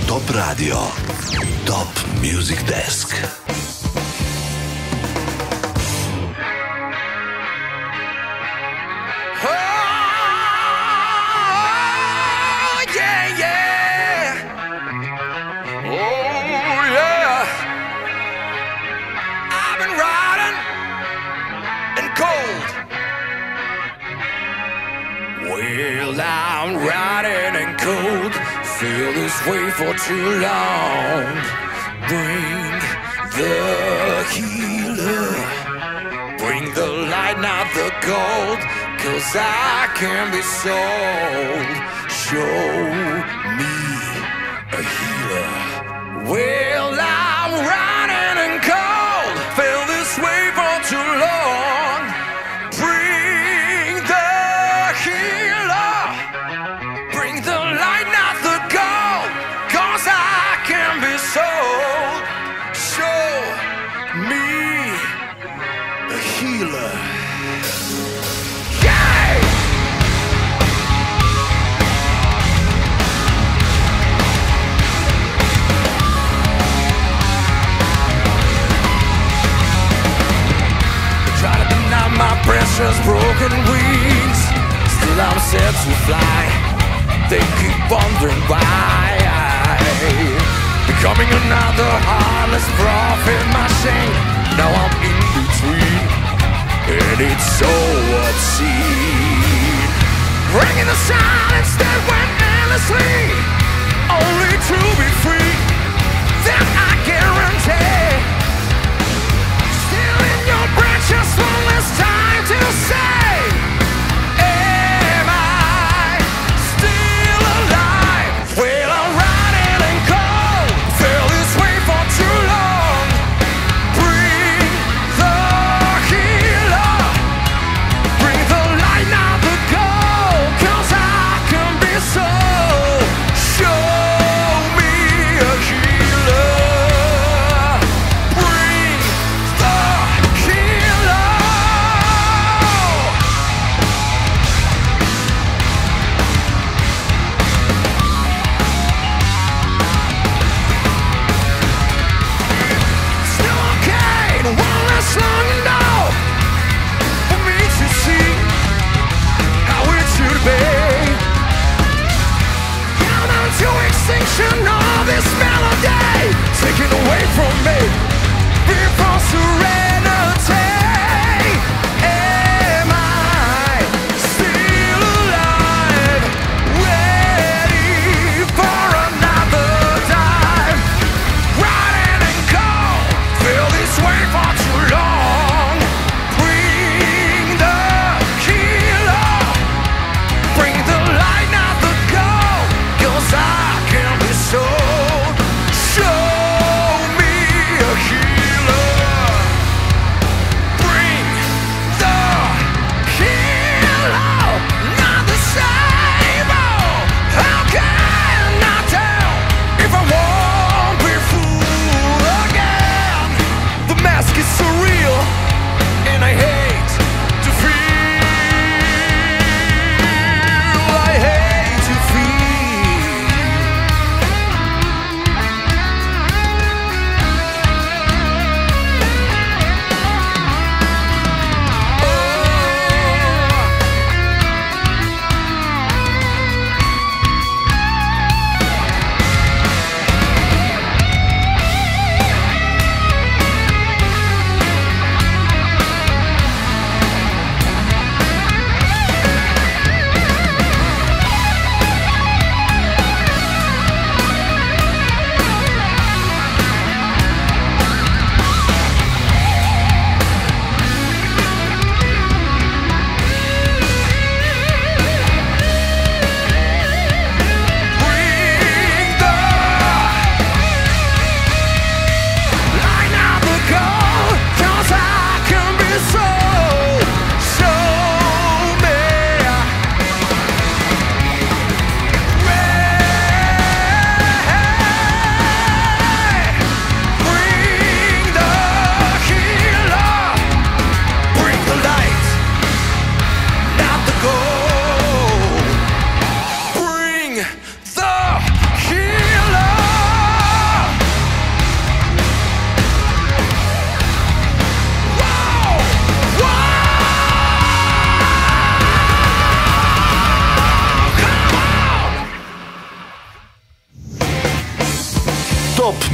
Top Radio. Top Music Desk. Well, I'm riding in cold, feel this way for too long. Bring the healer, bring the light, not the gold, 'cause I can be sold. Show me a healer. Well, I'm riding in cold, feel this way for too long. Bring the healer, bring the light, not the gold, 'cause I can be sold. Show me a healer. My precious broken wings, still I'm set to fly. They keep wondering why. Becoming another heartless prophet, my shame. Now I'm in between, and it's so obscene. Bringing the silence that went endlessly, only to be free. That I guarantee. Still in your breath, just one last time to say, am I still alive? Well, I'm riding in cold, feel this way for too long. Bring the healer, bring the light, not the gold, 'cause I can be sold. Show me a healer. Long enough for me to see how it should be. Count on to extinction of this melody, taken away from me before serenity. Am I still alive, ready for another time? Riding in cold, feel this way for too long. Bring the healer, bring the light, not the gold, 'cause I can be sold. Show me a healer.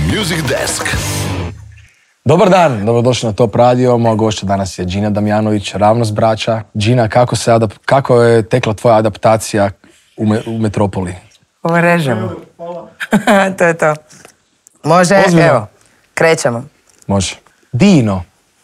Music Desk. Dobar dan, dobrodošli na Top Radio. Moja gošća danas je Gina Damjanović, Ravnost braća. Gina, kako je tekla tvoja adaptacija u Metropoli? Ovo režemo. To je to. Može, Ozbiljno? evo, krećemo. Može. Dino.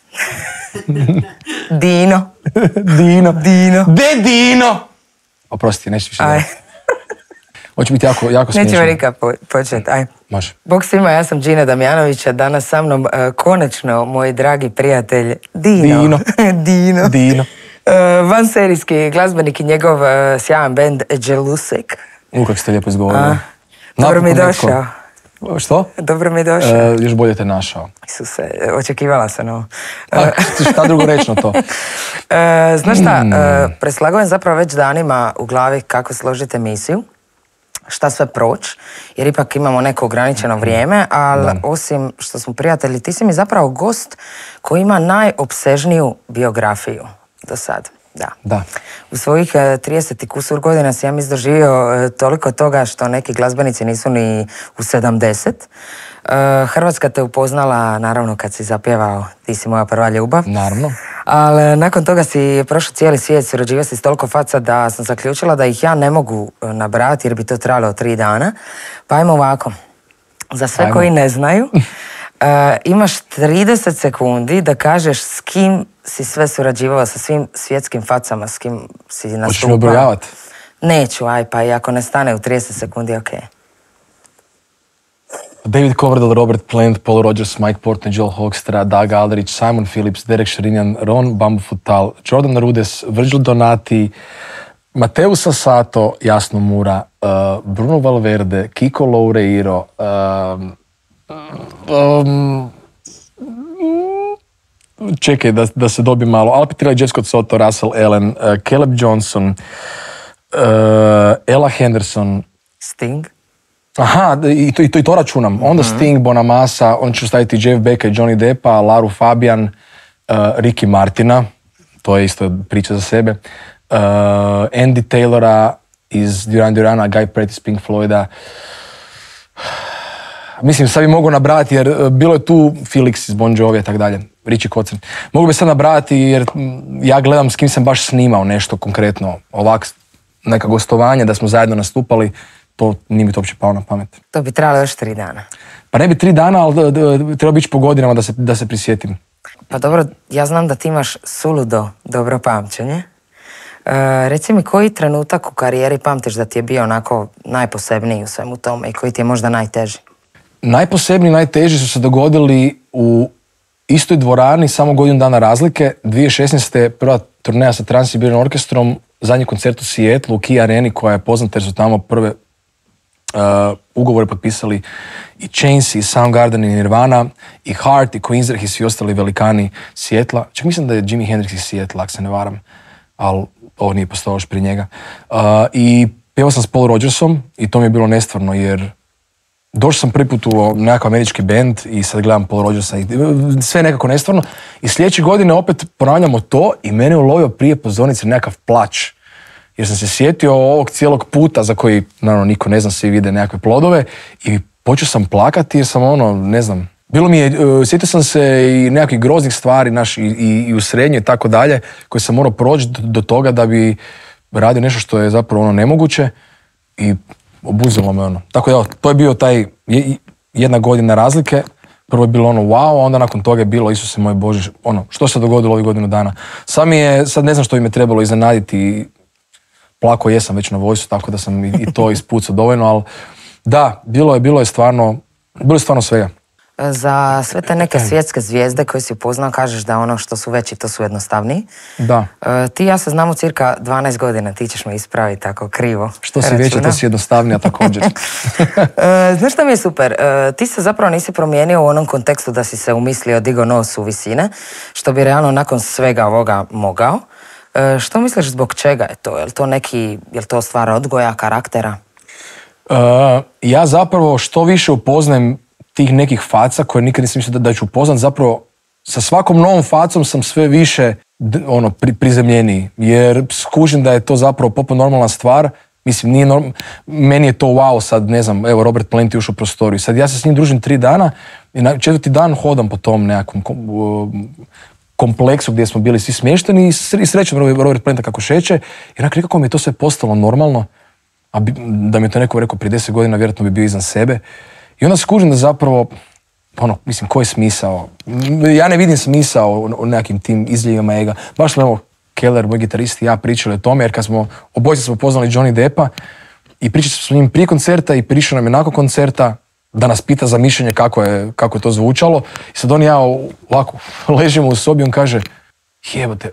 Dino. Dino. Dino. De Dino! Oprosti, neću više. Aj, Hoće biti jako smiješno. nećemo nikad početi, aj. Može. Bog svima, ja sam Gina Damjanović, a danas sa mnom konačno moj dragi prijatelj Dino. Dino. Dino. Dino. Vanserijski glazbenik i njegov sjajan band Jelusik. Kako ste lijepo izgovorili. Dobro mi Napokon došao. netko. Što? Dobro mi došao. Još bolje te našao. Isuse, očekivala sam ovo. A šta drugo reći na to? Znaš šta, preslagujem zapravo već danima u glavi kako složiti emisiju, šta sve proći, jer ipak imamo neko ograničeno vrijeme, ali osim što smo prijatelji, ti si mi zapravo gost koji ima najopsežniju biografiju do sad. Da. U svojih 30 i kusur godina si ja mislim doživio toliko toga što neki glazbenici nisu ni u 70. Hrvatska te upoznala, naravno, kad si zapjevao Ti si moja prva ljubav. Naravno. Ali nakon toga si prošao cijeli svijet, surađivao si s toliko faca da sam zaključila da ih ja ne mogu nabrati jer bi to trajalo 3 dana. Pa ajmo ovako. Za sve koji ne znaju, imaš 30 sekundi da kažeš s kim si sve surađivao, sa svim svjetskim facama, s kim si nastupao. Hoćeš mi obrojavati? Neću, aj pa i ako ne stane u 30 sekundi, okej. David Coverdale, Robert Plant, Paul Rodgers, Mike Portnoy, Joel Hoekstra, Doug Aldrich, Simon Phillips, Derek Sherinian, Ron Bambufutal, Jordan Rudess, Virgil Donati, Mateo Sasato, Jasno Mura, Bruno Valverde, Kiko Loureiro, čekaj da se dobi malo, Alpitila, Jeff Scott Soto, Russell Allen, Caleb Johnson, Ella Henderson. Sting? Aha, i to računam. Onda Sting, Bonamassa, on ću staviti Jeff Becka i Johnny Deppa, Laru Fabian, Ricky Martina, to je isto priča za sebe, Andy Taylora iz Duran Durana, Guy Pratt iz Pink Floyda. Mislim, sad bi mogu nabrati jer bilo je tu Felix iz Bon Jovi i tako dalje, Richie Kotzen. Mogu bi sad nabrati jer ja gledam s kim sam baš snimao nešto konkretno, ovak neka gostovanja da smo zajedno nastupali. To nije mi to uopće palo na pamet. To bi trebalo još 3 dana. Pa ne bi 3 dana, ali treba biti po godinama da se prisjetim. Pa dobro, ja znam da ti imaš suludo dobro pamćenje. Reci mi, koji trenutak u karijeri pamtiš da ti je bio onako najposebniji u svemu tome i koji ti je možda najteži? Najposebniji, najteži su se dogodili u istoj dvorani, samo godinu dana razlike. 2016. prva turneja sa Trans-Siberian orkestrom, zadnji koncert u Seattlu, u Key Areni, koja je poznata jer su tamo prve ugovore potpisali i Chains, i Soundgarden, i Nirvana, i Heart, i Queensrÿche, i svi ostali velikani Seattla. Čak mislim da je Jimi Hendrix iz Seattla, ako se ne varam, ali ovo nije postalo još prije njega. I pjevao sam s Paul Rodgersom i to mi je bilo nestvarno jer došao sam prvi put u nekakav američki band i sad gledam Paul Rodgersa i sve je nekako nestvarno. I sljedeće godine opet ponavljamo to i mene ulovio prije pozornice nekakav plać. Jer sam se sjetio ovog cijelog puta za koji, naravno, niko ne zna, svi vide nekakve plodove i počeo sam plakati jer sam ne znam, bilo mi je, sjetio sam se i nekakvih groznih stvari i u srednje i tako dalje, koje sam morao proći do toga da bi radio nešto što je zapravo nemoguće i obuzelo me Tako da, to je bio taj 1 godina razlike. Prvo je bilo wow, a onda nakon toga je bilo, Isuse moj Bože, što se dogodilo ovih godinu dana. Sad ne znam što bi me trebalo iznenaditi. Plako jesam već na Voice-u, tako da sam i to ispucao dovoljno, ali da, bilo je stvarno svega. Za sve te neke svjetske zvijezde koje si upoznao, kažeš da ono što su veći, to su jednostavniji. Da. Ti i ja se znamo cirka 12 godina, ti ćeš me ispraviti tako krivo. Što si veća, to si jednostavnija također. Znaš što mi je super? Ti se zapravo nisi promijenio u onom kontekstu da si se umislio digo nos u visine, što bi realno nakon svega ovoga mogao. Što misliš zbog čega je to? Je li to stvar odgoja, karaktera? Ja zapravo što više upoznajem tih nekih faca koje nikad nisam mislio da ću upoznat, zapravo sa svakom novom facom sam sve više prizemljeniji, jer skužim da je to zapravo poput normalna stvar, Mislim, nije meni je to wow sad, ne znam, evo Robert Plant je ušao u prostoriju. Sad ja se s njim družim 3 dana i na 4. dan hodam po tom nekakvom kompleksu gdje smo bili svi smješteni i srećem Robert Planta kako šeće. I nekako mi je to sve postalo normalno, a da mi je to neko rekao prije 10 godina, vjerojatno bi bio iznad sebe. I onda skužim da zapravo, mislim, koji je smisao? Ja ne vidim smisao u nekakvim tim izljevima ega. Baš smo, evo, Keller, moj gitarist i ja pričali o tome, jer kad obojice smo poznali Johnny Deppa i pričali smo s njim prije koncerta i prišao nam je nakon koncerta da nas pita za mišljenje kako je to zvučalo. I sad on i ja ovako ležimo u sobi, on kaže, jebote,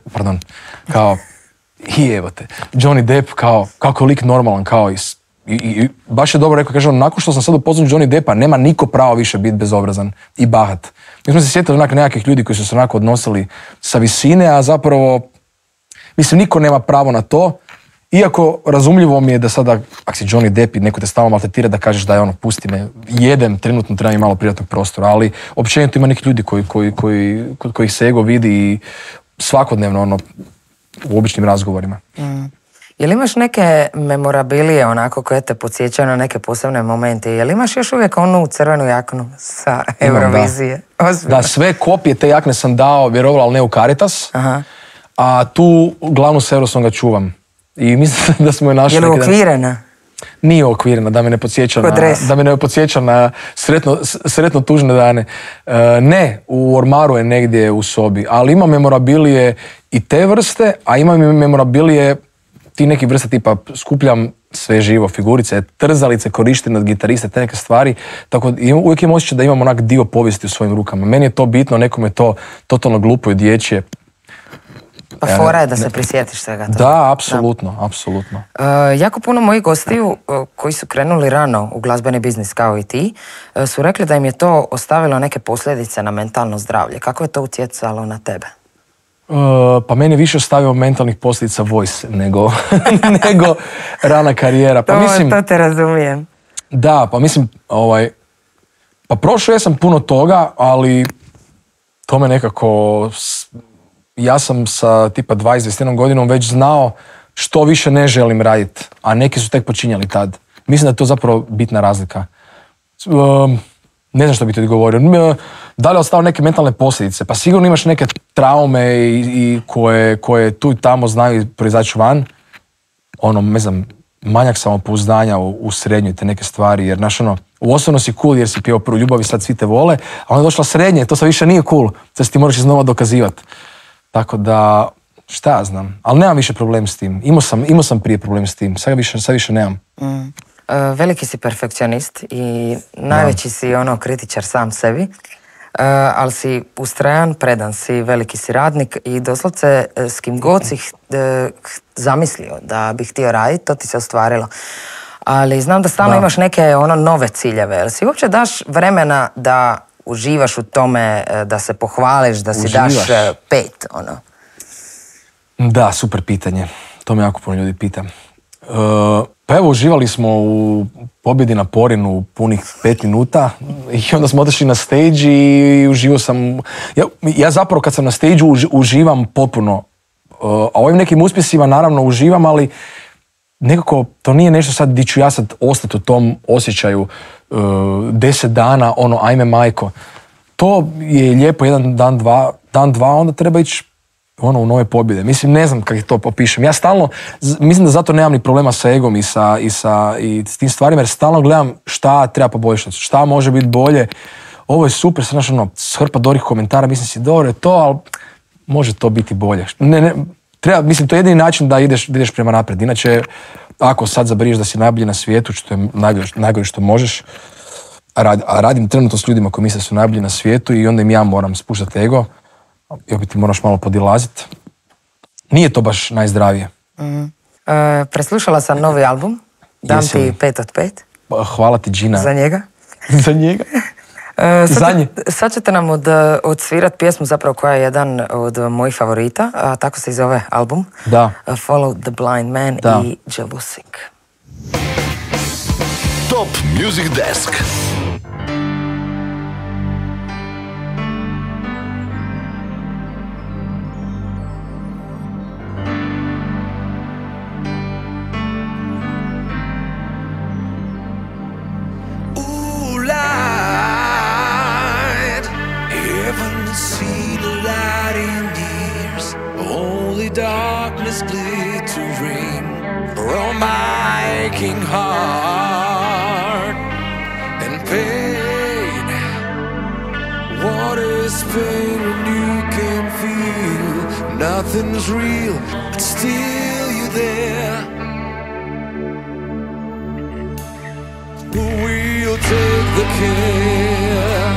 Johnny Depp, kako je lik normalan, i baš je dobro rekao, kaže on, nakon što sam sad upoznao Johnny Deppa, nema niko pravo više biti bezobrazan i bahat. Mi smo se sjetili nekakvih ljudi koji su se onako odnosili sa visine, a zapravo, mislim, niko nema pravo na to. Iako razumljivo mi je da sada, ako si Johnny Depp i neko te stalno maltretira, da kažeš da je ono, pusti me, jedem, trenutno treba mi malo privatnog prostora, ali općenito ima neki ljudi koji se ego vidi i svakodnevno u običnim razgovorima. Jel imaš neke memorabilije onako koje te podsjećaju na neke posebne momente? Jel imaš još uvijek onu crvenu jaknu sa Eurovizije? Da, sve kopije te jakne sam dao, vjerovalo, ali ne u Caritas. Aha. A tu glavnu s Eurosonga čuvam. I mislim da smo je našli... Je li okvirena? Nije okvirena, da me ne podsjeća na sretno tužne dane. Ne, u ormaru je negdje u sobi, ali ima memorabilije i te vrste, a ima i memorabilije ti neki vrste tipa skupljam sve živo, figurice, trzalice, korištene od gitariste, te neke stvari, tako uvijek imam osjećaj da imam onak dio povijesti u svojim rukama. Meni je to bitno, nekom je to totalno glupo i dječje. Pa fora je da se prisjetiš svega toga. Da, apsolutno. Jako puno mojih gostiju koji su krenuli rano u glazbeni biznis kao i ti, su rekli da im je to ostavilo neke posljedice na mentalno zdravlje. Kako je to utjecalo na tebe? Pa meni je više ostavio mentalnih posljedica Voice nego rana karijera. Pa to te razumijem. Da, pa mislim, pa prošao sam puno toga, ali to me nekako... Ja sam sa tipa 20-21 godinom već znao što više ne želim raditi, a neki su tek počinjali tad. Mislim da je to zapravo bitna razlika. Ne znam što bi ti odgovorio. Da li je ostalo neke mentalne posljedice? Pa sigurno imaš neke traume i koje tu i tamo znaju proizaći van. Ne znam, manjak samopouzdanja u srednjoj, te neke stvari, jer u osnovno si cool jer si pjevao prvu ljubav i sad svi te vole, a onda je došla srednje, to sad više nije cool, sad si ti moraš iznova dokazivati. Tako da, šta ja znam, ali nemam više problem s tim. Imao sam prije problem s tim, sad više nemam. Veliki si perfekcionist i najveći si kritičar sam sebi, ali si ustrajan, predan si, veliki si radnik i doslovce s kim god si zamislio da bi htio raditi, to ti se ostvarilo. Ali znam da stalno imaš neke nove ciljeve. Jel si uopće daš vremena da uživaš u tome, da se pohvališ, da si daš 5, Da, super pitanje. To me jako puno ljudi pita. Pa evo, uživali smo u pobjedi na Porinu punih 5 minuta i onda smo otišli na stage i uživao sam... Ja zapravo kad sam na stage uživam potpuno. A ovim nekim uspjesima naravno uživam, ali nekako to nije nešto sad di ću ja sad ostati u tom osjećaju 10 dana, ajme majko. To je lijepo jedan dan, dva, onda treba ići u nove pobjede. Mislim, ne znam kako to popišem. Ja stalno, mislim da zato nemam ni problema sa egom i s tim stvarima, jer stalno gledam šta treba poboljšati, šta može biti bolje. Ovo je super, sad hrpa dobrih komentara, mislim si dobro je to, ali može to biti bolje. Mislim, to je jedini način da ideš prema naprijed. Inače, ako sad zabriješ da si najbolji na svijetu, što je najgore što možeš, a radim trenutno s ljudima koji misle da su najbolji na svijetu i onda im ja moram spuštati ego, i opet ti moraš malo podilaziti. Nije to baš najzdravije. Preslušala sam novi album, dam ti 5 od 5. Hvala ti, Gina. Za njega. Za njega. Sad ćete nam odsvirat pjesmu zapravo koja je jedan od mojih favorita, a tako se i zove album. Da. Follow the Blind Man i Jealousy. Top Music Desk. aching heart and pain. What is pain when you can feel nothing's real, but still you're there? Who will take the care?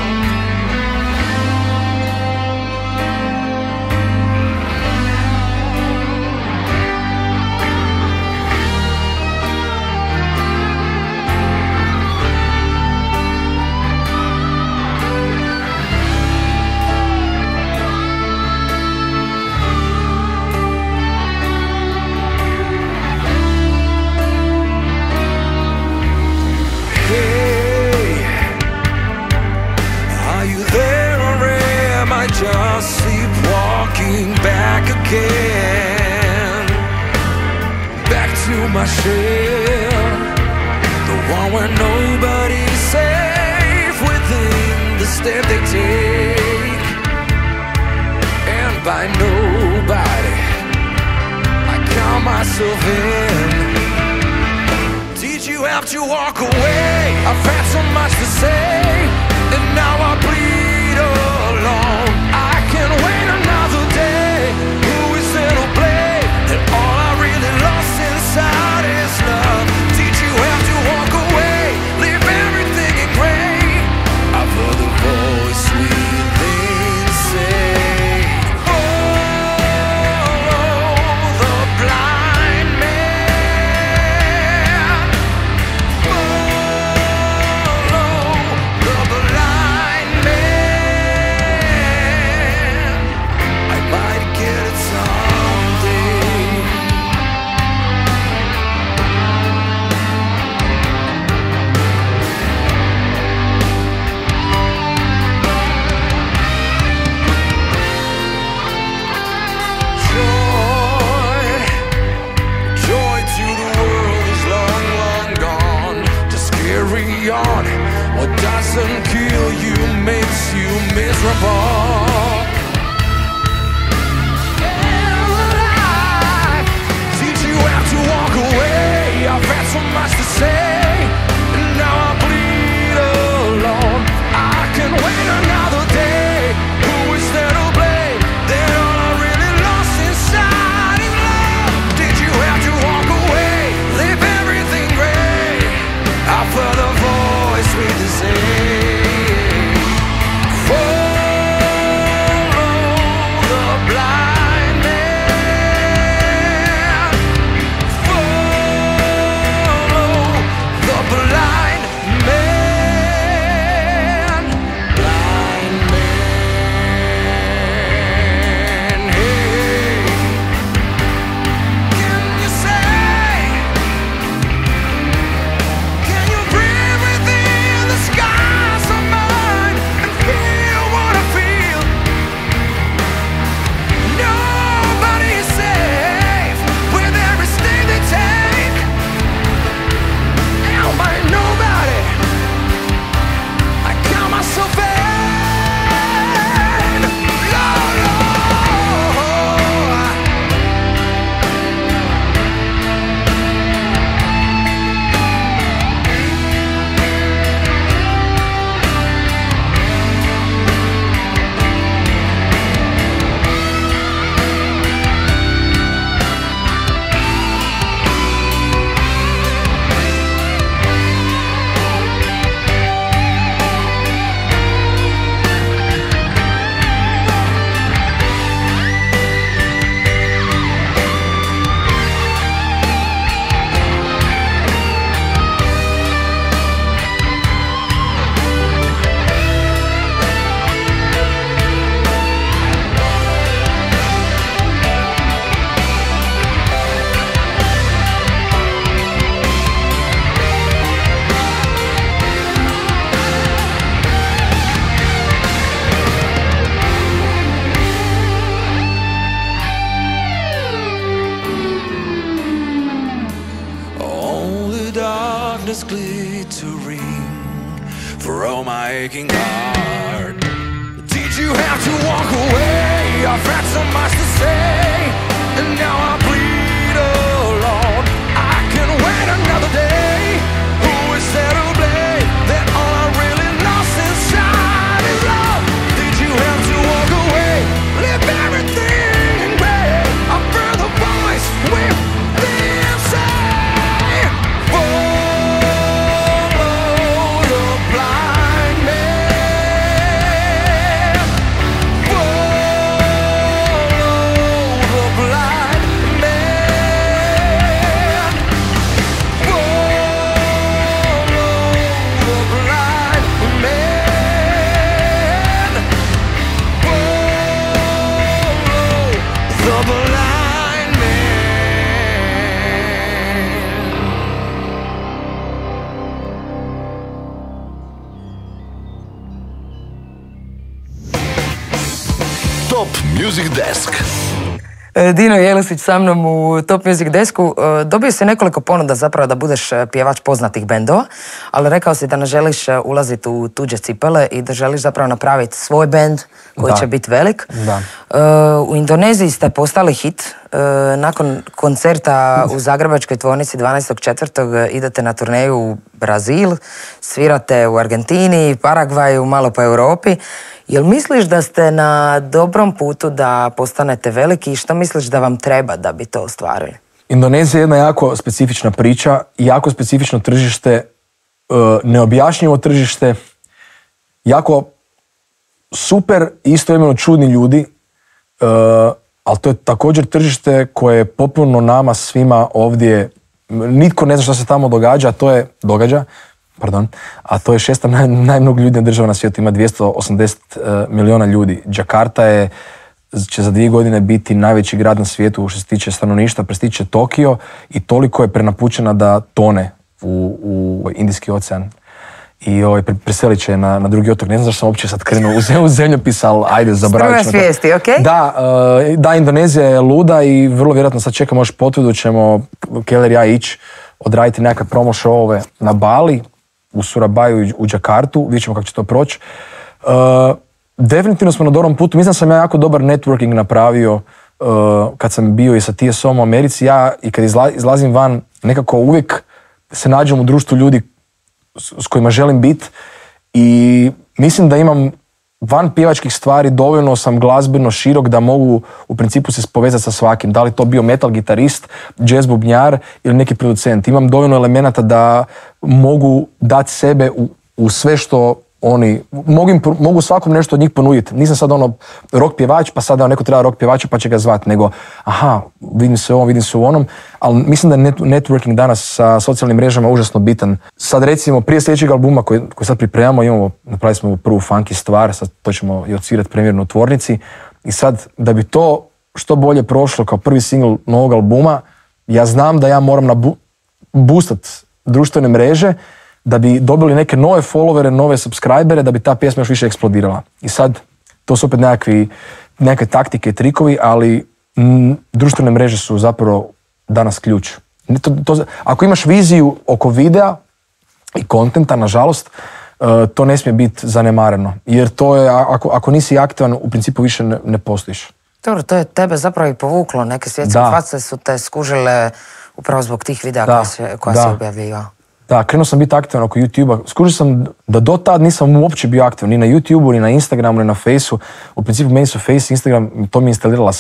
Just sleepwalking back again, back to my shell, the one where nobody's safe within the step they take. And by nobody I count myself in. Did you have to walk away? I've had so much to say, and now I bleed alone. I can wait another day. Who is there to blame? And all I really lost inside is love. Did you have to walk away? Leave everything in gray? I've heard the voice within say, follow the blind man. Follow the blind man. I might get it someday. Joy to the world is long, long gone. Just carry on. What doesn't kill you makes you miserable. Did you have to walk away? I've had so much to say, and now I bleed alone. I can wait another day. Who is there to blame? Then all I really lost inside is love. Did you have to walk away? Leave everything gray? I've heard a voice with the same. Follow the blind man. Follow the blind man. Blind man. Hey, can you say? Can you breathe within the skies of mine and feel what I feel? Nobody is safe with every step they take. And by nobody I count myself in. Lord, only darkness glittering for all my aching heart. Did you have to walk away? I've had so much to say, and now I bleed alone. I can wait another Music Desk. Dino Jelusić sa mnom u Top Music Desku. Dobio si nekoliko ponuda zapravo da budeš pjevač poznatih bendova, ali rekao si da ne želiš ulaziti u tuđe cipele i da želiš zapravo napraviti svoj bend koji će biti velik. Da. U Indoneziji ste postali hit. Nakon koncerta u Zagrebačkoj tvornici 12.4. idete na turneju u Brazil, svirate u Argentini, Paragvaju, malo po Europi. Jel misliš da ste na dobrom putu da postanete veliki i što misliš da vam treba da bi to ostvarili? Indonezija je jedna jako specifična priča, jako specifično tržište, neobjašnjivo tržište, jako super i istovremeno čudni ljudi, ali to je također tržište koje je potpuno nama svima ovdje, nitko ne zna što se tamo događa, a to je šesta najmnogoljudnija država na svijetu, ima 280 miliona ljudi. Jakarta će za 2 godine biti najveći grad na svijetu što se tiče stanovništva, prestiće Tokio i toliko je prenapučena da tone u Indijski ocean. I preselit će na drugi otok. Ne znam zašto sam uopće sad krenuo u zemljopis, ali ajde, zaboravit ćemo to. Svijesti, okej? Da, Indonezija je luda i vrlo vjerojatno sad čekamo još potvrdu, ćemo Keller i ja ići odraditi nekakve promo showove na Bali, u Surabaju, u Jakartu, vidjet ćemo kako će to proći. Definitivno smo na dobrom putu, mislim da sam ja jako dobar networking napravio kad sam bio i sa TSO-om u Americi. Ja i kad izlazim van, nekako uvijek se nađem u društvu ljudi s kojima želim biti i mislim da imam van pjevačkih stvari, dovoljno sam glazbeno širok da mogu u principu se povezati sa svakim. Da li to bio metal gitarist, jazz bubnjar ili neki producent. Imam dovoljno elemenata da mogu dati sebe u sve što oni, mogu svakom nešto od njih ponuditi. Nisam sad rock pjevač, pa sad neko treba rock pjevača pa će ga zvati, nego vidim se u ovom, vidim se u onom, ali mislim da je networking danas sa socijalnim mrežama užasno bitan. Sad recimo, prije sljedećeg albuma koji sad pripremamo, napravili smo prvu funky stvar, sad to ćemo i odsvirati premijerno u tvornici i sad da bi to što bolje prošlo kao prvi single novog albuma, ja znam da ja moram boostat društvene mreže da bi dobili neke nove followere, nove subscribere, da bi ta pjesma još više eksplodirala. I sad, to su opet nekakve taktike i trikovi, ali društvene mreže su zapravo danas ključ. Ako imaš viziju oko videa i kontenta, nažalost, to ne smije biti zanemareno. Jer to je, ako nisi aktivan, u principu više ne postojiš. Dobro, to je tebe zapravo i povuklo. Neke svjetske face su te skužile upravo zbog tih videa koja se objavljivao. Da, krenuo sam biti aktivan oko YouTube-a. Skužio sam da do tad nisam uopće bio aktivan, ni na YouTube-u, ni na Instagramu, ni na Face-u. U principu meni su Face i Instagram, to mi je instalirala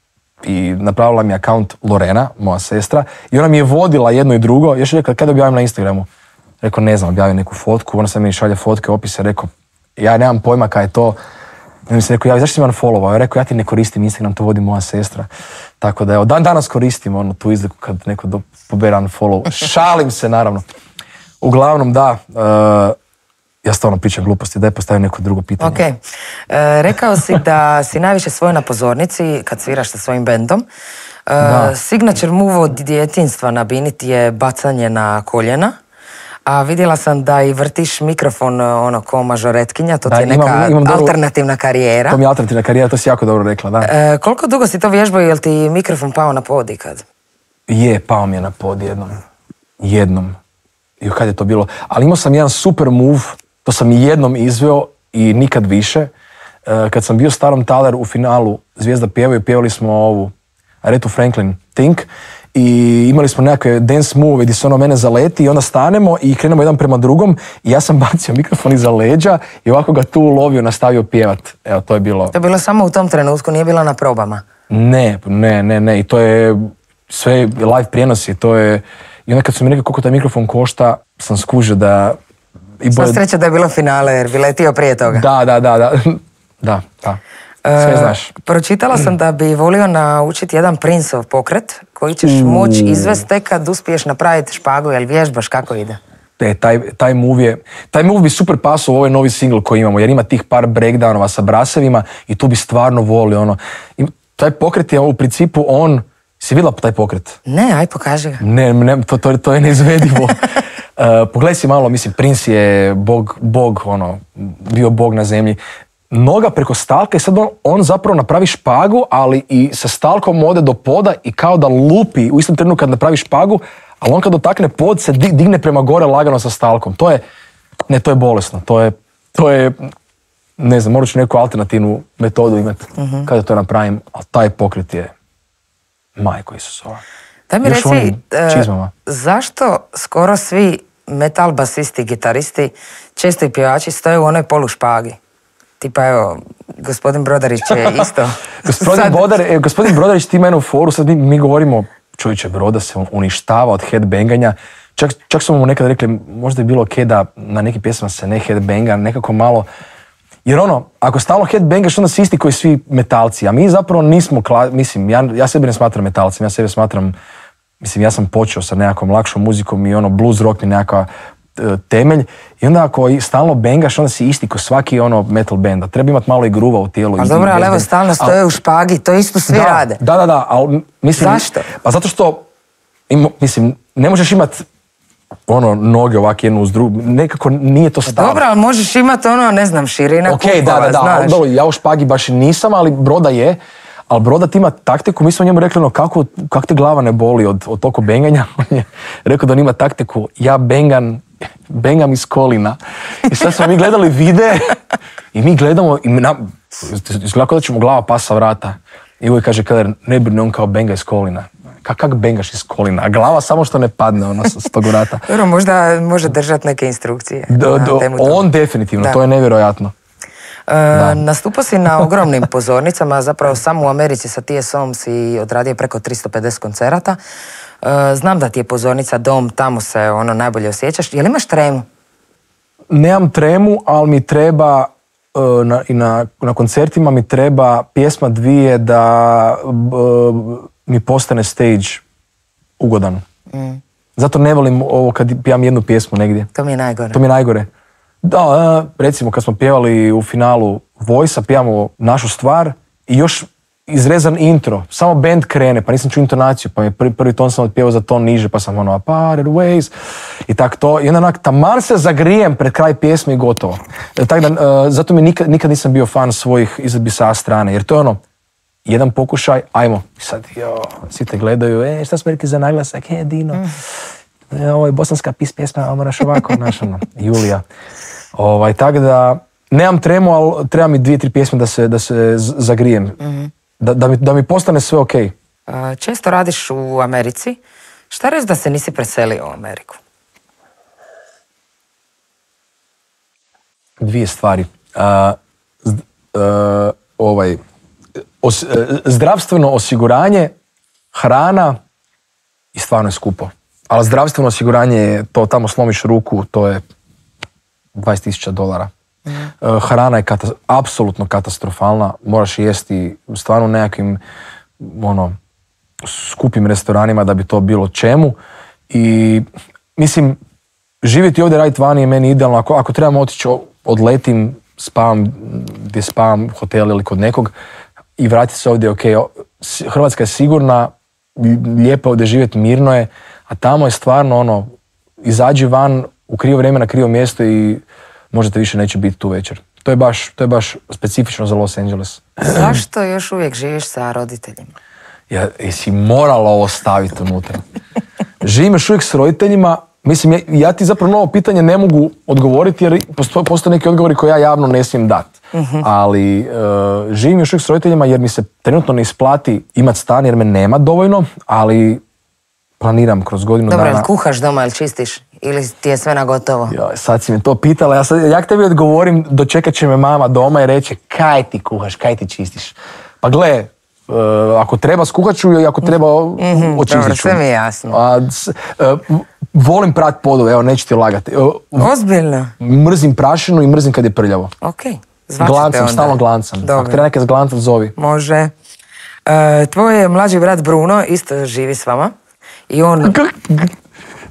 i napravila mi account Lorena, moja sestra, i ona mi je vodila jedno i drugo. Još je rekla, kada objavim na Instagramu? Rekao, ne znam, objavim neku fotku, ona sam meni šalje fotke, opise, rekao, ja nemam pojma kaj je to. I mi se rekao, zašto si me unfollowao? Ja rekao, ja ti ne koristim Instagram, to vodi moja sestra. Tako da evo, danas koristim tu izliku kad neko pobere unfollow. Šalim se, naravno. Uglavnom, da, ja stvarno pričam gluposti, daj postavim neko drugo pitanje. Ok. Rekao si da si najviše svoj na pozornici kad sviraš sa svojim bendom. Signature move od djetinjstva na Bini ti je bacanje na koljena. A vidjela sam da i vrtiš mikrofon ko mažoretkinja, to ti je neka alternativna karijera. To mi je alternativna karijera, to si jako dobro rekla, da. Koliko dugo si to vježbao, je li ti mikrofon pao na pod ikad? Pao mi je na pod jednom. I kad je to bilo. Ali imao sam jedan super move, to sam jednom izveo i nikad više. Kad sam bio Starom Taler u finalu Zvijezda pjevaju, pjevali smo ovu Arethu Franklin Think i imali smo nekakve dance move gdje se mene zaleti i onda stanemo i krenemo jedan prema drugom i ja sam bacio mikrofon iza leđa i ovako ga tu ulovio, nastavio pjevat. Evo, to je bilo... To je bilo samo u tom trenutku, nije bilo na probama? Ne. I to je sve live prijenosi, to je... I onda kad su mi rekli koliko taj mikrofon košta, sam skužio da... Sva sreća da je bilo finale, jer bi letio prije toga. Da. Sve znaš. Pročitala sam da bi volio naučiti jedan Princeov pokret koji ćeš moći izvesti tek kad uspiješ napraviti špagu, jel vježbaš kako ide? Taj move bi super pasao u ovaj novi single koji imamo, jer ima tih par breakdownova sa brasevima i tu bi stvarno volio. Taj pokret je u principu Si vidjela taj pokret? Ne, aj pokaži ga. Ne, to je neizvedivo. Pogledaj si malo, mislim, Prince je bog, bio bog na zemlji. noga preko stalka i sad on zapravo napravi špagu, ali i sa stalkom ode do poda i kao da lupi u istom trenutku kad napravi špagu, ali on kad dotakne pod se digne prema gore lagano sa stalkom. To je bolesno. To je ne znam, morat ću neku alternativnu metodu imati kada to napravim, ali taj pokret je majko Isusova. Daj mi reci, zašto skoro svi metal basisti, gitaristi, često i pjevači stoje u onoj polušpagi? Tipa evo, gospodin Brodarić je isto. Gospodin Brodarić ti ima jednu foru, sad mi govorimo, čovječe, Broda se uništava od headbanganja. Čak smo mu nekad rekli, možda je bilo okej da na nekim pjesmama se ne headbanga, nekako malo. Jer ako stalno headbangaš, onda si isti koji svi metalci, a mi zapravo nismo, ja sebe ne smatram metalcem, ja sebe smatram, ja sam počeo sa nekakvom lakšom muzikom i blues rock mi nekakav temelj. I onda ako stalno bangaš, onda si isti ko svaki metal band. Treba imati malo i gruva u tijelu. Ali dobro, ali evo stalno stoje u špagi, to isto svi rade. Da, ali mislim... Zašto? Pa zato što, ne možeš imati noge ovak jednu uz drugu, nekako nije to stav. Dobro, ali možeš imati ne znam, širina kupova, znaš. Da, ja u špagi baš nisam, ali Broda je. Ali Broda ti ima taktiku, mi smo njemu rekli, kako te glava ne boli od toliko benganja. On je rekao da on ima taktiku, ja bengam iz kolina. I sad smo mi gledali videe i mi gledamo, izgleda kao da će mu glava pasa vrata. I uvijek kaže, kada ne brine, on kao benga iz kolina. Kak bengaš iz kolina? A glava samo što ne padne s tog vrata. Dobro, možda može držati neke instrukcije. On definitivno, to je nevjerojatno. Nastupao si na ogromnim pozornicama, zapravo samo u Americi sa TSO-om si odradio preko 350 koncerata. Znam da ti je pozornica dom, tamo se najbolje osjećaš. Jel imaš tremu? Nemam tremu, ali mi treba, na koncertima mi treba pjesma dvije da mi postane stage ugodan. Zato ne volim ovo kad pjevam jednu pjesmu negdje. To mi je najgore. Da, recimo kad smo pjevali u finalu Voice-a, pjevamo našu stvar i još izrezan intro, samo band krene, pa nisam čuo intonaciju, pa mi prvi ton sam otpjevao za ton niže, pa sam Parted Ways i tako to. I onda tamar se zagrijem pred kraj pjesme i gotovo. Zato mi nikad nisam bio fan svojih izvedbi sa strane, jer to je jedan pokušaj, ajmo, sad svi te gledaju, šta smo rekli za naglasak, Dino, ovo je bosanska pjesma, moraš ovako, Julija. Tako da, nemam tremu, ali treba mi 2-3 pjesme da se zagrijem. Da mi postane sve okej. Često radiš u Americi. Šta reći da se nisi preselio u Ameriku? Dvije stvari. Zdravstveno osiguranje, hrana i stvarno je skupo. Ali zdravstveno osiguranje je to, tamo slomiš ruku, to je $20,000. Hrana je apsolutno katastrofalna, moraš jesti stvarno nekakvim skupim restoranima da bi to bilo čemu. I mislim, živjeti ovdje, raditi vani je meni idealno. Ako trebam otići, odletim, spavam gdje spavam, hotel ili kod nekog i vratiti se ovdje, Hrvatska je sigurna, lijepo ovdje živjeti, mirno je, a tamo je stvarno izađi van u krivo vrijeme na krivo mjesto i možete više neće biti tu večer. To je baš specifično za Los Angeles. Zašto još uvijek živiš sa roditeljima? Jesi morala ovo staviti unutra. Živim još uvijek s roditeljima. Mislim, ja ti zapravo na ovo pitanje ne mogu odgovoriti jer postoje neki odgovori koje ja javno ne smijem dati. Ali živim još uvijek s roditeljima jer mi se trenutno ne isplati imati stan jer me nema dovoljno, ali planiram kroz godinu dana. Dobro, ili kuhaš doma ili čistiš? Ili ti je sve na gotovo? Sad si me to pitala, ja tebi odgovorim, dočekat će me mama doma i reće kaj ti kuhaš, kaj ti čistiš. Pa gle, ako treba skuhat ću i ako treba očistit ću. Dobro, sve mi je jasno. Volim prat podove, evo neću ti lagati. Ozbiljno? Mrzim prašinu i mrzim kad je prljavo. Okej. Glancam, stalno glancam. Ako treba neke zglancat, zovi. Može. Tvoj mlađi brat Bruno isto živi s vama. I on...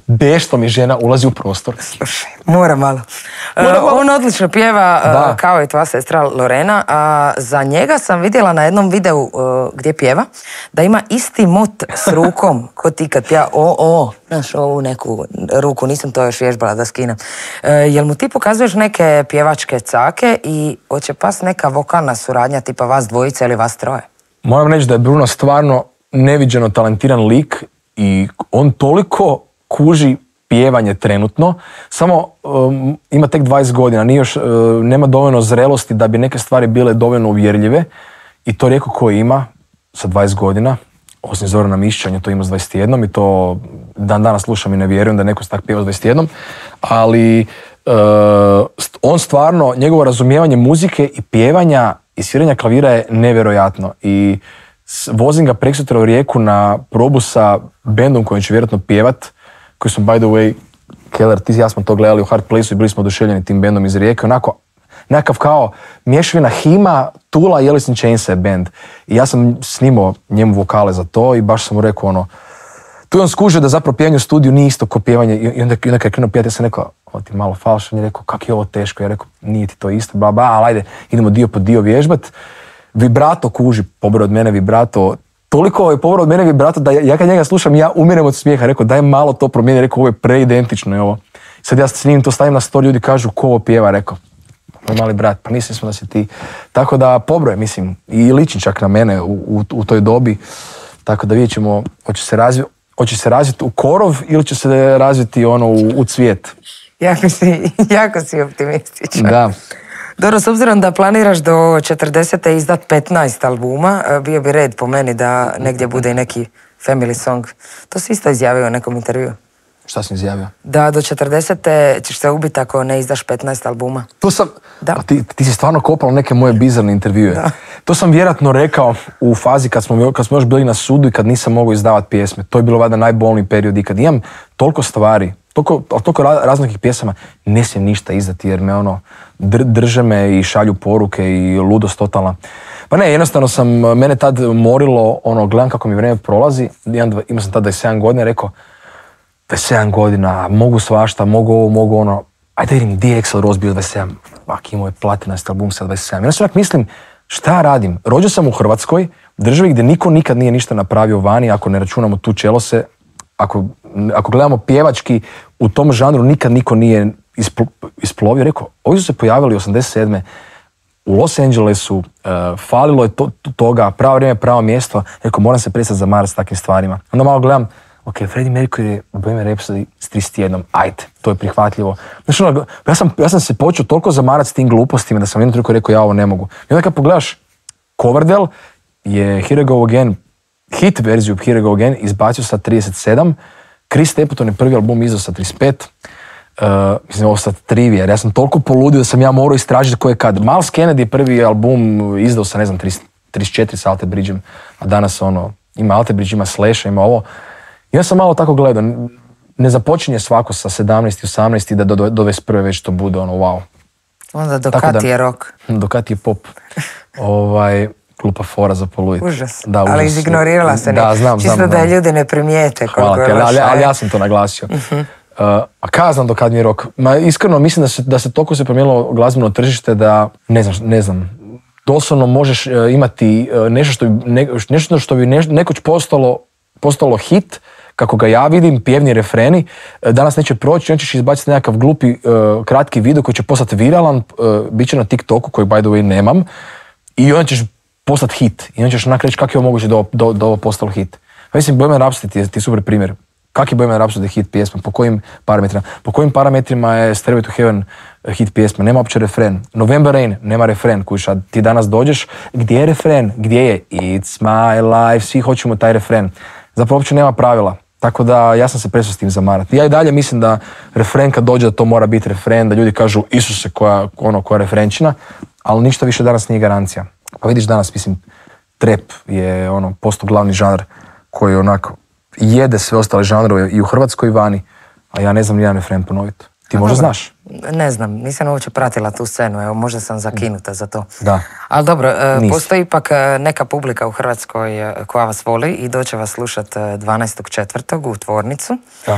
Bešto mi žena ulazi u prostor. Slušaj, mora malo. On odlično pjeva kao i tvoja sestra Lorena, a za njega sam vidjela na jednom videu gdje pjeva da ima isti mot s rukom ko ti kad pjeva znaš, ovu neku ruku, nisam to još vježbala da skinem. Jel mu ti pokazuješ neke pjevačke cake i hoće pas neka vokalna suradnja tipa vas dvojice ili vas troje? Moram reći da je Bruno stvarno neviđeno talentiran lik i on toliko kuži pjevanje trenutno, samo ima tek 20 godina, nema dovoljno zrelosti da bi neke stvari bile dovoljno uvjerljive i to rijetko ko ima sa 20 godina, osim Zorana Mišćanja, to ima s 21 i to dan danas slušam i ne vjerujem da neko tak pjeva s 21, ali on stvarno, njegovo razumijevanje muzike i pjevanja i sviranja klavira je nevjerojatno i vozim ga preksutra u Rijeku na probu sa bendom kojim će vjerojatno pjevat, koji smo, by the way, Keller, ti i ja smo to gledali u Hard Place-u i bili smo oduševljeni tim bendom iz Rijeke, onako, nekakav kao mješavina Hima, Tula i Alice in Chains je band. I ja sam snimao njemu vokale za to i baš sam mu rekao tu je on skužio da zapravo pjevanje u studiju nije isto ko pjevanje i onda kad je krenuo pjevati, ja sam rekao, ovo ti malo falš, on je rekao, kak je ovo teško, ja rekao, nije ti to isto, ali ajde, idemo dio po dio vježbat. Vibrato kuži, pobroj od mene vibrato, toliko je pobroj od mene vibrato da ja kad njega slušam, ja umirem od smijeha, rekao, daj malo to promijeni, rekao, ovo je preidentično, ovo. Sad ja snimim to, stavim na story, ljudi kažu, ko ovo pjeva, rekao, moj mali brat, pa mislim smo da si ti. Tako da pobroje, mislim, i liči čak na mene u toj dobi, tako da vidjet ćemo, hoće se razviti u korov ili će se razviti u cvijet. Jako si optimističan. Da. Dobro, s obzirom da planiraš do 40. izdat 15 albuma, bio bi red po meni da negdje bude i neki family song. To si isto izjavio u nekom intervju. Šta sam izjavio? Da do 40. ćeš se ubiti ako ne izdaš 15 albuma. To sam... Da. Ti si stvarno kopala neke moje bizarne intervjue. Da. To sam vjerojatno rekao u fazi kad smo još bili na sudu i kad nisam mogao izdavati pjesme. To je bilo valjda najbolniji period i kad imam toliko stvari, toliko raznih pjesama, ne smijem ništa izdati jer me drže me i šalju poruke i ludost totalna. Pa ne, jednostavno mene tad morilo, gledam kako mi vrijeme prolazi, imao sam tad 27 godina i rekao, 27 godina, mogu svašta, mogu ovo, mogu ono, ajde vidim gdje je Axl Rose bio 27, imao je platinast album sa 27. Jednostavno mislim, šta ja radim? Rođen sam u Hrvatskoj, državi gdje niko nikad nije ništa napravio vani, ako ne računamo tu Čelose, ako gledamo pjevački, u tom žanru nikad niko nije isplovio. Rekao, ovi su se pojavili 87. u Los Angelesu, falilo je toga, pravo vrijeme, pravo mjesto. Rekao, moram se prestati zamarati s takvim stvarima. Onda malo gledam, ok, Freddie Mercury je u Bohemian Rhapsody s 31, ajde, to je prihvatljivo. Znači, ja sam se počeo toliko zamarati s tim glupostima da sam jednom trenutku rekao, ja ovo ne mogu. I onda kad pogledaš, Coverdale je Here I Go Again, hit verziju Here I Go Again izbacio sa 37, Chris Stapleton je prvi album izdao sa 35, mislim ovo sad trivija, jer ja sam toliko poludio da sam ja morao istražiti ko je kad. Miles Kennedy je prvi album izdao sa, ne znam, 34 sa Alter Bridgeom, a danas ima Alter Bridge, ima Slash, ima ovo. I ja sam malo tako gledao, ne započinje svako sa 17 i 18 i da do 21 već to bude wow. Onda do kad je rock? Do kad je pop. Glupa fora za poluditi. Užas. Da, užas. Ali izignorirala se. Da, znam. Čisto da ljudi ne primijete koliko je loša. Ali ja sam to naglasio. A kada znam do kad mi je rock? Iskreno mislim da se toliko se promijenilo glazbeno tržište da ne znam. Doslovno možeš imati nešto što bi nekoć postalo hit, kako ga ja vidim, pjevni refreni, danas neće proći, on ćeš izbaciti nekakav glupi kratki video koji će postati viralan, bit će na TikToku koji by the way nemam, i onda ćeš postati hit. I onda ćeš onak reći kako je ovo moguće da ovo postalo hit. Pa mislim, Bohemian Rhapsody ti je super primjer. Kak je Bohemian Rhapsody hit pjesma? Po kojim parametrima? Po kojim parametrima je Stairway to Heaven hit pjesma? Nema uopće refren. November Rain nema refren. Kuša, ti danas dođeš, gdje je refren? Gdje je? It's my life. Svi hoćemo taj refren. Zapravo uopće nema pravila. Tako da ja sam se prestao s tim zamarati. Ja i dalje mislim da refren kad dođe da to mora biti refren, da ljudi kažu Isuse koja refrenčina, ali ništa više danas nije garancija. Pa vidiš danas, mislim, trap je posto glavni žanr koji onako jede sve ostale žanrove i u Hrvatskoj i vani, a ja ne znam nijedan refren ponoviti. Ti možda znaš? Ne znam, nisam uopće pratila tu scenu, evo možda sam zakinuta za to. Da. Ali dobro, postoji ipak neka publika u Hrvatskoj koja vas voli i doće vas slušat 12.4. u Tvornicu. Da.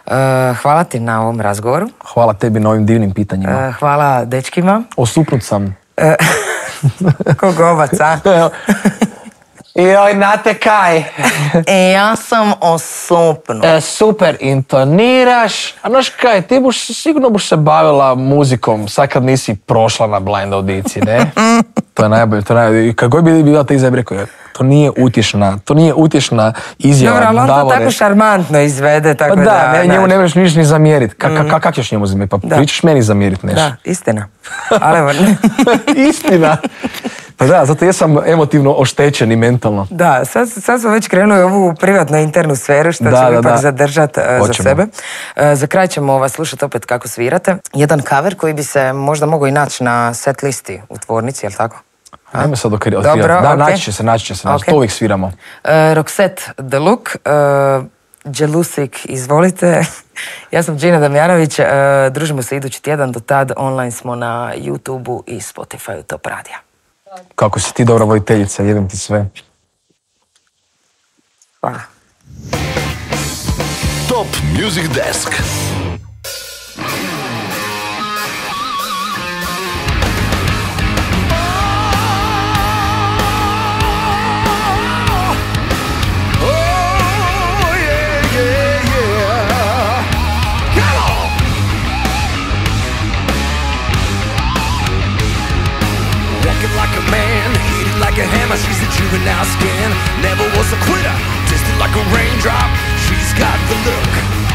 Hvala ti na ovom razgovoru. Hvala tebi na ovim divnim pitanjima. Hvala dečkima. Osupnut sam. Ko gobac, a? Joj, znate kaj? Ja sam osupnut. Super intoniraš. A znaš kaj, ti sigurno buš se bavila muzikom sad kad nisi prošla na blind audiciji, ne? To je najbolje, Kad god bi bila te izjava, rekao je, to nije utješna izjava. Dobro, ali on to Davore. tako šarmantno izvede, tako Pa da, njemu ne znaš. možeš ništa ni zamjeriti. Kak ćeš njemu zamjeriti? Pa Da. pričaš meni zamjeriti nešto. Da, istina. Ali evo, ne. Istina. Pa da, zato jesam emotivno oštećen i mentalno. Da, sad smo već krenuli u ovu privatnu internu sferu što ćemo ipak zadržati za Hoćemo. sebe. Za kraj ćemo vas slušati opet kako svirate. Jedan cover koji bi se možda mogao i naći na set listi u tvornici, jel tako? Ajme sad otkrivati. Dobro, Da, ok. naći će se. Ok. To uvijek sviramo. Roxette The Look, Jelusik, izvolite. Ja sam Gina Damjanović, družimo se idući tjedan, do tad online smo na YouTubeu i Spotifyu Top Radija. Kako si ti dobra voditeljica, jedem ti sve. Hvala. Top Music Desk. Walking like a man, heated like a hammer. She's a juvenile skin, never was a quitter. Distant like a raindrop, she's got the look.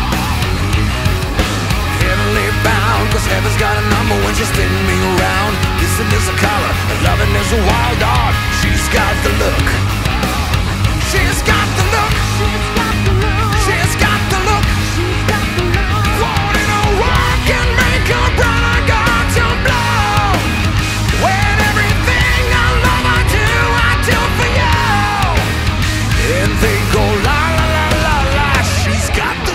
Heavenly bound, cause heaven's got a number when she's spinning me around. Kissing is a collar, and loving is a wild dog. She's got the look. She's got the look. She's got the look. Wanting to walk and make her brother go to blow. When everything I love I do for you. And they go la la la la la. She's got the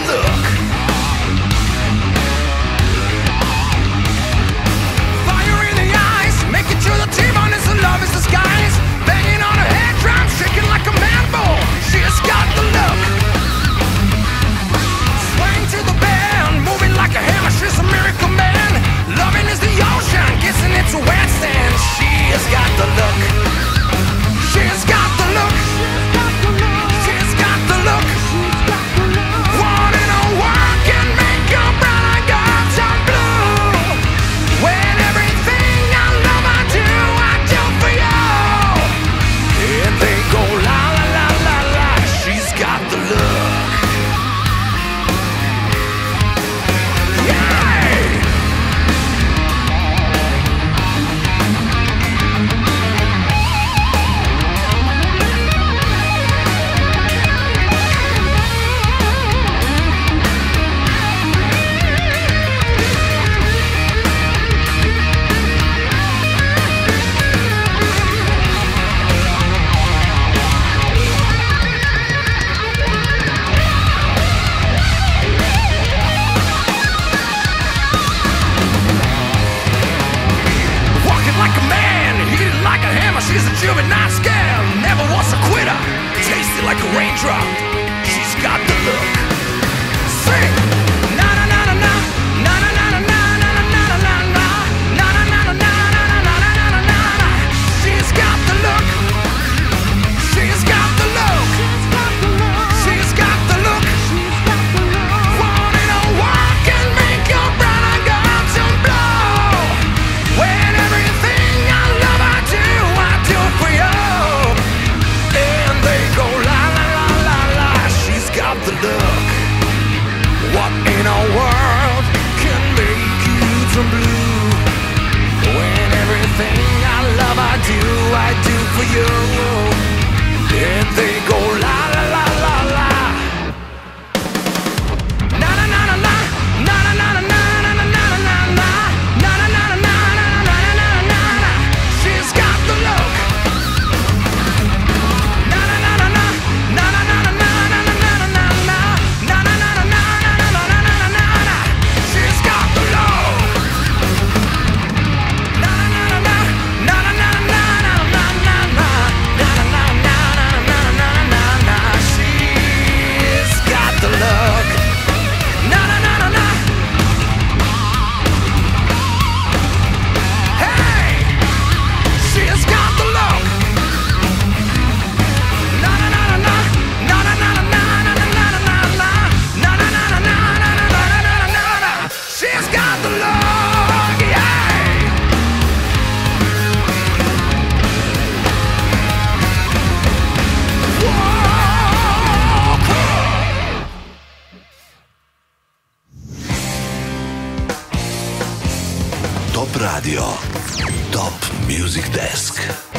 Radio. Top Music Desk.